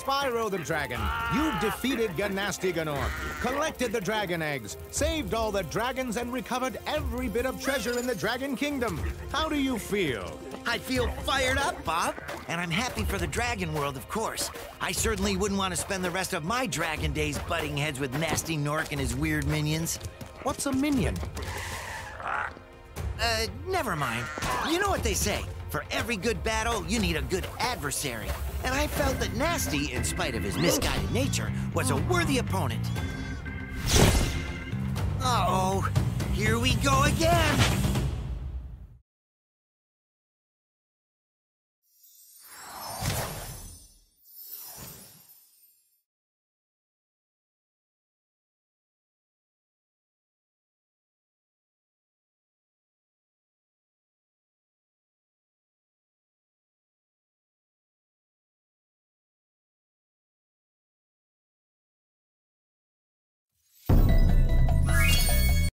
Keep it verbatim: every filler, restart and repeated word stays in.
Spyro the Dragon. You defeated Gnasty Gnorc, collected the dragon eggs, saved all the dragons, and recovered every bit of treasure in the Dragon Kingdom. How do you feel? I feel fired up, Bob. And I'm happy for the Dragon World, of course. I certainly wouldn't want to spend the rest of my Dragon days butting heads with Gnasty Gnorc and his weird minions. What's a minion? Uh, never mind. You know what they say. For every good battle, you need a good adversary. And I felt that Gnasty, in spite of his misguided nature, was a worthy opponent. Uh-oh. Here we go again!